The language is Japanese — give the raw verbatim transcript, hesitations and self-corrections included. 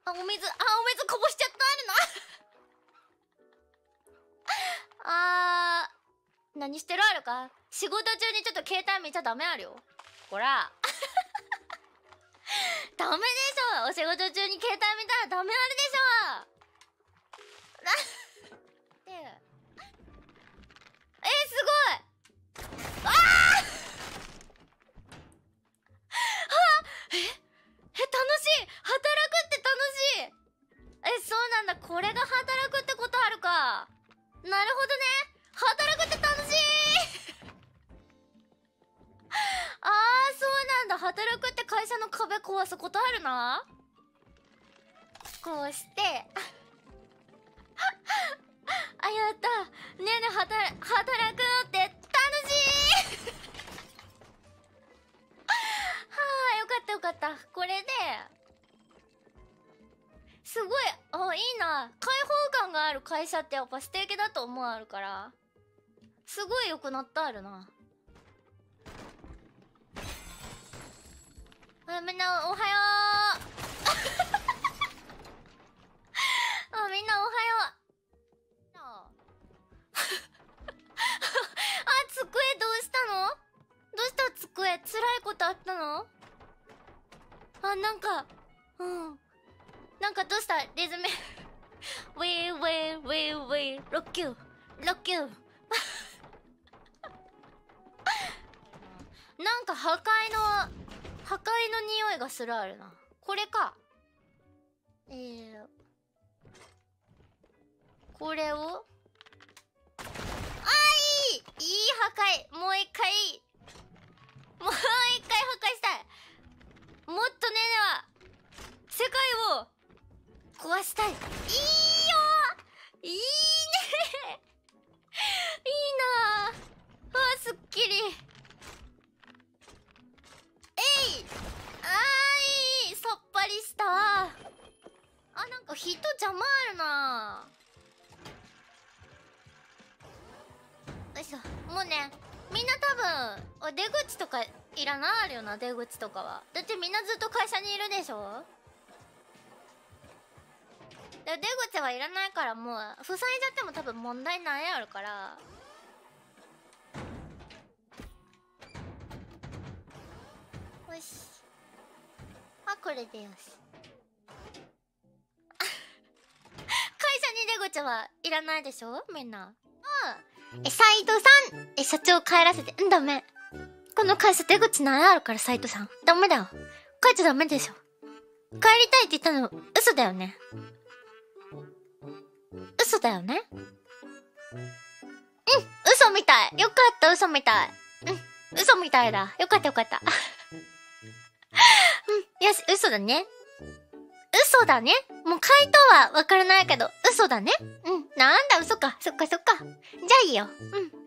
あ、お水、あ、お水こぼしちゃったあるな。あー、何してるあるか。仕事中にちょっと携帯見ちゃダメあるよ。こら。ダメでしょ。お仕事中に携帯見たらダメあるでしょ。で、えー、すごい。あーええ、楽しい。働くって楽しい。え、そうなんだ。これが働くってことあるか。なるほどね。働くって楽しい。あー、そうなんだ。働くって会社の壁壊すことあるな。こうしてあ、やった。ねえねえ、働、働くのって楽しい。はあ、よかったよかった。これですごい、あ、いいな。開放感がある会社ってやっぱ素敵だと思うあるから、すごい良くなったあるな。あ、みんなおはよう。あ、みんなおはよう。あ、机どうしたの？どうした机？辛いことあったの？あ、なんか、うん。なんかどうした？リズム。ウィーウィーウィーウィー。ロッキュー。ロッキュー。なんか破壊の、破壊の匂いがするあるな。これか。えー。これを。あー、いい！いい破壊！もう一回！もう一回破壊したい！もっとねでは、世界を壊したい。いいよー！いいねいいなー。あー、すっきり。えい！あー、いい！さっぱりした。あ、なんか人邪魔あるなー。よいしょ。もうね、みんな多分出口とかいらないあるよな。出口とかはだってみんなずっと会社にいるでしょ。で出口はいらないから、もう塞いじゃっても多分問題ないあるから。よし。あ、これでよし。会社に出口はいらないでしょみんな。あ、え、斉藤さん、え、社長帰らせて。ん、ダメ。この会社出口ないあるから、斉藤さん。ダメだよ。帰っちゃダメでしょ。帰りたいって言ったの、嘘だよね。嘘だよね。うん、嘘みたい。よかった、嘘みたい。うん、嘘みたいだ。よかったよかった。うん、よし、嘘だね。嘘だね。もう回答はわからないけど、嘘だね。うん、なんだ嘘か。そっかそっか。じゃあいいよ。うん。